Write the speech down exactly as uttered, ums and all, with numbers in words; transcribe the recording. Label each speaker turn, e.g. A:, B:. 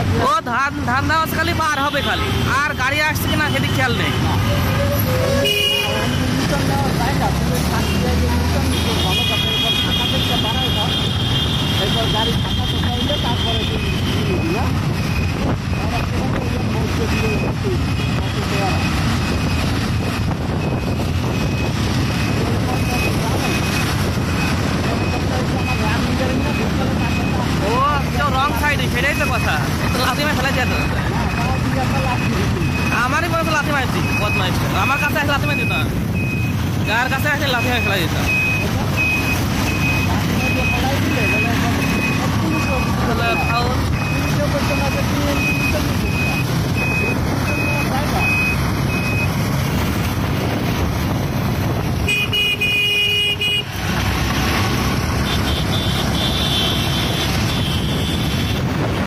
A: ও ধান ধান দেওয়া খালি পার হবে খালি, আর গাড়ি আসছে কিনা সেদিক খেয়াল নেই।
B: গাড়ি ফাঁকা তো পাইলে তারপরে
A: ও কেউ রং সাইডে, সেটাই তো কথা। লাথি মার ফেলাই যেত, আমারই বলতো লাথি মারছি বদমাইশ। আমার কাছে আসলে লাথি মার দিতাম, গায়ের কাছে আসলে লাথি মার ফেলাই দিতাম।